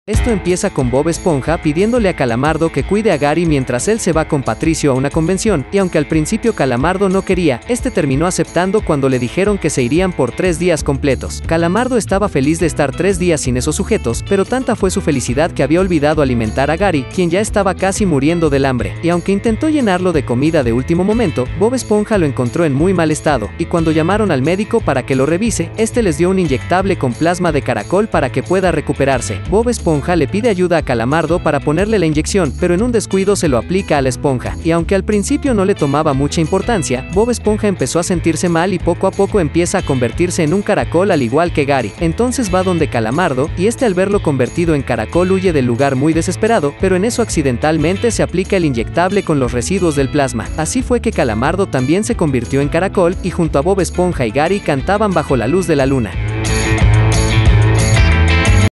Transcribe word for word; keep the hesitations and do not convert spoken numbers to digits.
Esto empieza con Bob Esponja pidiéndole a Calamardo que cuide a Gary mientras él se va con Patricio a una convención, y aunque al principio Calamardo no quería, este terminó aceptando cuando le dijeron que se irían por tres días completos. Calamardo estaba feliz de estar tres días sin esos sujetos, pero tanta fue su felicidad que había olvidado alimentar a Gary, quien ya estaba casi muriendo del hambre, y aunque intentó llenarlo de comida de último momento, Bob Esponja lo encontró en muy mal estado, y cuando llamaron al médico para que lo revise, este les dio un inyectable con plasma de caracol para que pueda recuperarse. Bob Esponja le pide ayuda a Calamardo para ponerle la inyección, pero en un descuido se lo aplica a la esponja, y aunque al principio no le tomaba mucha importancia, Bob Esponja empezó a sentirse mal y poco a poco empieza a convertirse en un caracol al igual que Gary. Entonces va donde Calamardo, y este al verlo convertido en caracol huye del lugar muy desesperado, pero en eso accidentalmente se aplica el inyectable con los residuos del plasma. Así fue que Calamardo también se convirtió en caracol, y junto a Bob Esponja y Gary cantaban bajo la luz de la luna.